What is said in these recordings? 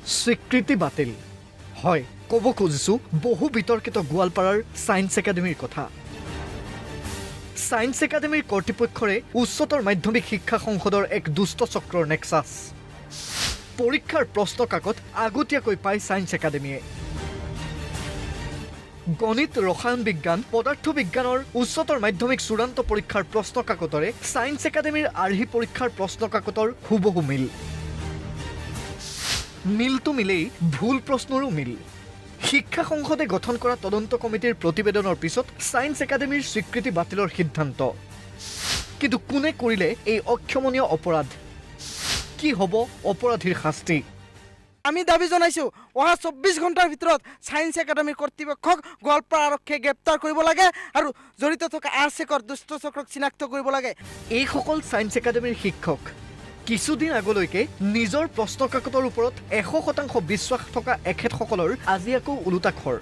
স্বীকৃতি বাতিল হয় ক'ব খুজিছোঁ বহু বিতৰ্কিত গোৱালপাৰাৰ ছায়েন্স একাডেমীৰ কথা ছায়েন্স একাডেমীৰ কৰ্তৃপক্ষৰে উচ্চতৰ মাধ্যমিক শিক্ষা সংসদৰ এক দুষ্ট চক্ৰৰ নেক্সাছ পৰীক্ষাৰ প্ৰশ্ন কাকত আগতীয়াকৈ পায় ছায়েন্স একাডেমীয়ে গণিত ৰসায়ন বিজ্ঞান পদাৰ্থ বিজ্ঞানৰ উচ্চতৰ মাধ্যমিক চূড়ান্ত পৰীক্ষাৰ প্ৰশ্ন কাকতৰে ছায়েন্স একাডেমীৰ আৰ্হি পৰীক্ষাৰ প্ৰশ্ন কাকতৰ হুবহু মিল মিলটো মিলেই ভুল প্ৰশ্নৰো মিল শিক্ষা সংসদে গঠন কৰা তদন্ত কমিটিৰ প্ৰতিবেদনৰ পিছত ছায়েন্স একাডেমীৰ স্বীকৃতি বাতিলৰ সিদ্ধান্ত কিন্তু কোনে কৰিলে এই অক্ষমনীয় অপৰাধ কি হ'ব অপৰাধীৰ শাস্তি আমি দাবী জনাইছো অহা 24 ঘণ্টাৰ ভিতৰত ছায়েন্স একাডেমীৰ কৰ্তৃপক্ষক গোৱালপাৰা আৰক্ষীয়ে গ্ৰেপ্তাৰ কৰিব লাগে আৰু জড়িত থকা আৰচেকৰ দুষ্ট চক্ৰক চিনাক্ত কৰিব লাগে এইসকল ছায়েন্স একাডেমীৰ শিক্ষক কিছুদিন আগলৈকে নিজৰ প্ৰশ্ন কাকতৰ ওপৰত 100% বিশ্বাস থকা এখেতসকলৰ আজি আকৌ ওলোটা খৰ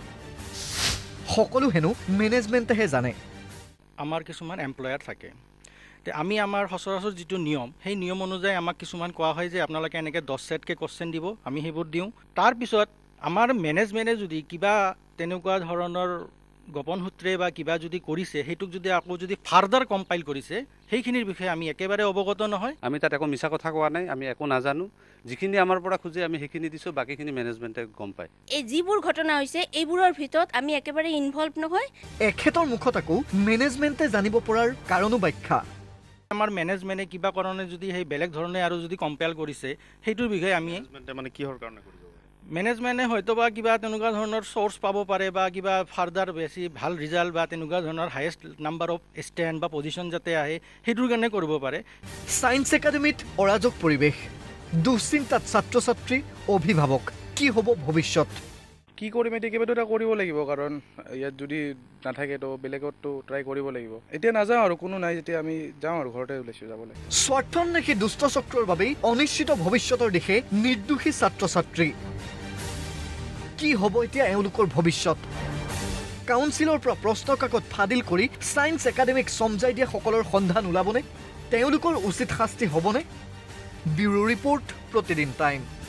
সকলো হেনো মেনেজমেণ্টেহে জানে আমাৰ কিছুমান এমপ্লয়াৰ থাকে আমি আমাৰ সচৰাচৰ যিটো নিয়ম সেই নিয়ম অনুযায়ী আমাক কিছুমান কোৱা হয় যে আপোনালোকে এনেকৈ 10 সেটকৈ কোৱেশ্চন দিব আমি সেইবোৰ দিওঁ তাৰপিছত আমাৰ মেনেজমেণ্টে যদি কিবা তেনেকুৱা ধৰণৰ গোপন সূত্ৰে বা কিবা যদি কৰিছে সেইটোক যদি আকৌ যদি ফাৰ্দাৰ কম্পাইল কৰিছে সেইখিনিৰ বিষয়ে আমি একেবাৰে অৱগত নহয় আমি তাত একো মিছা কথা কোৱা নাই আমি একো নাজানো যিখিনি আমাৰ পৰা খুজে আমি সেইখিনি দিছো বাকিখিনি মেনেজমেণ্টে গম পায় এই যিবোৰ ঘটনা হৈছে এইবোৰৰ ভিতৰত আমি একেবাৰে ইনভলভ নহয় এখেতৰ মুখত আকৌ মেনেজমেণ্টে জানিব পৰাৰ কাৰণো ব্যাখ্যা আমাৰ মেনেজমেণ্টে কিবা কাৰণে যদি সেই বেলেগ ধৰণে আৰু যদি কম্পেল কৰিছে সেইটোৰ বিষয়ে আমি মানে কিহৰ কাৰণে কৰিব মেনেজমেণ্টে হয়তো বা কিবা তেনেকুৱা ধৰণৰ চ'ৰ্চ পাব পাৰে বা কিবা ফাৰ্দাৰ বেছি ভাল ৰিজাল্ট বা তেনেকুৱা ধৰণৰ হায়েষ্ট নাম্বাৰ অফ ষ্টেণ্ড বা পজিশ্যন যাতে আহে সেইটোৰ কাৰণে কৰিব পাৰে ছায়েন্স একাডেমীত অৰাজক পৰিৱেশ দুশ্চিন্তাত ছাত্ৰ ছাত্ৰী অভিভাৱক কি হ'ব ভৱিষ্যত কি কৰিম এতিয়া কিবাটো এটা কৰিব লাগিব কাৰণ ইয়াত যদি নাথাকে তো বেলেগতো ট্ৰাই কৰিব লাগিব এতিয়া নাযাওঁ আৰু কোনো নাই যেতিয়া আমি যাওঁ আৰু ঘৰতে ওলাইছোঁ যাবলৈ স্বাৰ্থন্বেষী দুষ্ট চক্ৰৰ বাবেই অনিশ্চিত ভৱিষ্যতৰ দিশে নিৰ্দোষী ছাত্ৰ ছাত্ৰী কি হ'ব এতিয়া এওঁলোকৰ ভৱিষ্যত কাউন্সিলৰ পৰা প্ৰশ্ন কাকত ফাদিল কৰি ছায়েন্স একাডেমীক সমজাই দিয়া সকলৰ সন্ধান ওলাবনে তেওঁলোকৰ উচিত শাস্তি হ'বনে ব্যুৰো ৰিপৰ্ট প্ৰতিদিন টাইম